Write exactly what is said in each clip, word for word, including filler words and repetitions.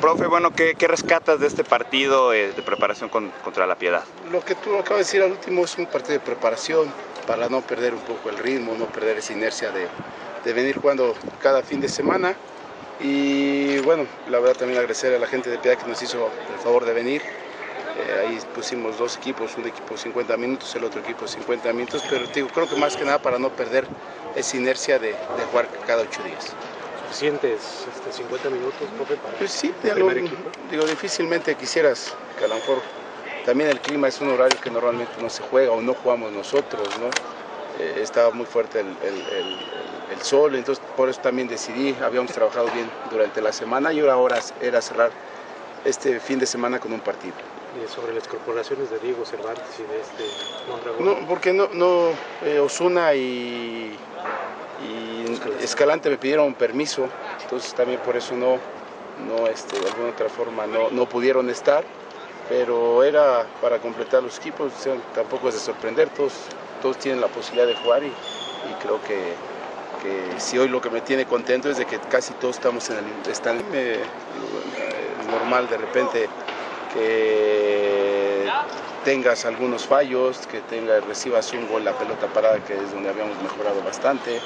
Profe, bueno, ¿qué, qué rescatas de este partido eh, de preparación con, contra La Piedad? Lo que tú acabas de decir al último es un partido de preparación para no perder un poco el ritmo, no perder esa inercia de, de venir jugando cada fin de semana. Y bueno, la verdad también agradecer a la gente de Piedad que nos hizo el favor de venir. Eh, ahí pusimos dos equipos, un equipo cincuenta minutos, el otro equipo cincuenta minutos, pero digo, creo que más que nada para no perder esa inercia de, de jugar cada ocho días. ¿Suficientes este, cincuenta minutos, profe, para pues sí, el digo, primer equipo? Digo, difícilmente quisieras que a lo mejor también el clima es un horario que normalmente no se juega o no jugamos nosotros, ¿no? Eh, estaba muy fuerte el, el, el, el sol, entonces por eso también decidí, habíamos trabajado bien durante la semana y ahora era cerrar este fin de semana con un partido. ¿Y sobre las corporaciones de Diego Cervantes y de este Mondragón? No, porque no, no eh, Osuna y, y Escalante me pidieron permiso, entonces también por eso no, no este, de alguna otra forma no, no pudieron estar, pero era para completar los equipos, o sea, tampoco es de sorprender, todos, todos tienen la posibilidad de jugar y, y creo que, que si hoy lo que me tiene contento es de que casi todos estamos en el están, me, es normal de repente que tengas algunos fallos, que tengas, recibas un gol, la pelota parada, que es donde habíamos mejorado bastante.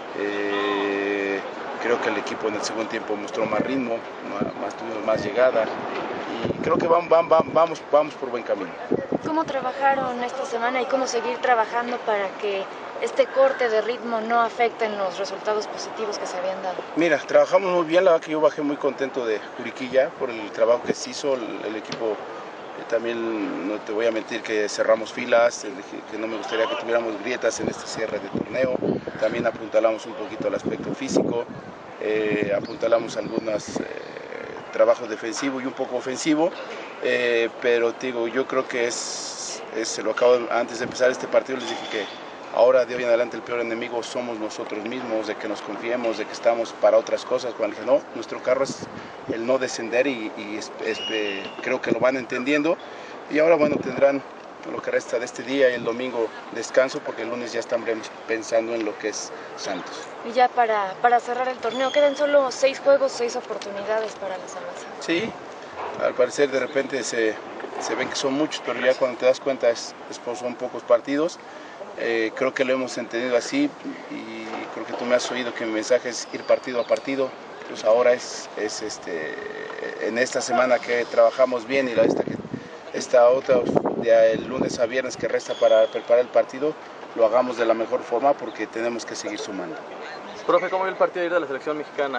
Eh, creo que el equipo en el segundo tiempo mostró más ritmo, más, más, tuvimos más llegada y creo que vamos, vamos, vamos, vamos por buen camino. ¿Cómo trabajaron esta semana y cómo seguir trabajando para que este corte de ritmo no afecte en los resultados positivos que se habían dado? Mira, trabajamos muy bien, la verdad que yo bajé muy contento de Juriquilla por el trabajo que se hizo, el, el equipo eh, también, no te voy a mentir que cerramos filas, eh, que no me gustaría que tuviéramos grietas en este cierre de torneo, también apuntalamos un poquito al aspecto físico, eh, apuntalamos algunos eh, trabajos defensivos y un poco ofensivo, eh, pero te digo, yo creo que es, es, se lo acabo antes de empezar este partido, les dije que ahora de hoy en adelante el peor enemigo somos nosotros mismos, de que nos confiemos, de que estamos para otras cosas. Cuando dije, no, nuestro carro es el no descender y, y es, es, eh, creo que lo van entendiendo. Y ahora, bueno, tendrán lo que resta de este día y el domingo descanso, porque el lunes ya estaremos pensando en lo que es Santos. Y ya para, para cerrar el torneo, quedan solo seis juegos, seis oportunidades para la salvación. Sí, al parecer de repente se, se ven que son muchos, pero ya cuando te das cuenta es, es, son pocos partidos. Eh, creo que lo hemos entendido así y creo que tú me has oído que mi mensaje es ir partido a partido. Pues ahora es, es este, en esta semana que trabajamos bien y la, esta, esta otra, de el lunes a viernes que resta para preparar el partido, lo hagamos de la mejor forma porque tenemos que seguir sumando. Profe, ¿cómo vio el partido de ir de la selección mexicana?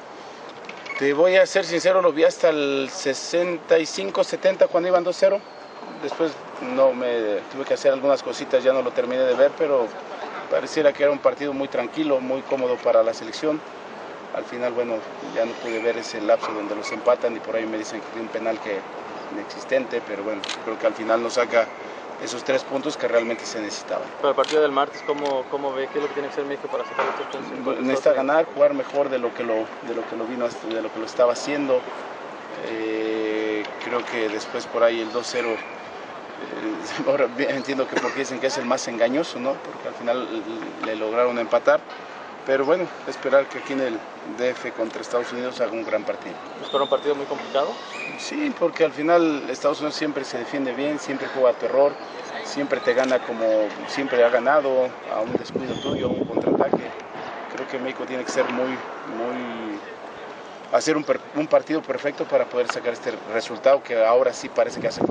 Te voy a ser sincero, lo vi hasta el sesenta y cinco setenta cuando iban dos cero. Después no me tuve que hacer algunas cositas, ya no lo terminé de ver, pero pareciera que era un partido muy tranquilo, muy cómodo para la selección. Al final, bueno, ya no pude ver ese lapso donde los empatan y por ahí me dicen que fue un penal que inexistente, pero bueno, creo que al final nos saca esos tres puntos que realmente se necesitaban. Para el partido del martes, ¿cómo, cómo ve? ¿Qué es lo que tiene que hacer México para sacar estos puntos? Necesita ganar, jugar mejor de lo que lo, de lo, que lo vino, de lo que lo estaba haciendo. Eh, creo que después por ahí el dos cero. Eh, ahora entiendo que porque dicen que es el más engañoso, ¿no? Porque al final le lograron empatar, pero bueno, esperar que aquí en el D F contra Estados Unidos haga un gran partido. ¿Espera un partido muy complicado? Sí, porque al final Estados Unidos siempre se defiende bien, siempre juega a terror, siempre te gana como siempre ha ganado, a un descuido tuyo, a un contraataque. Creo que México tiene que ser muy, muy hacer un, un partido perfecto para poder sacar este resultado que ahora sí parece que hace falta.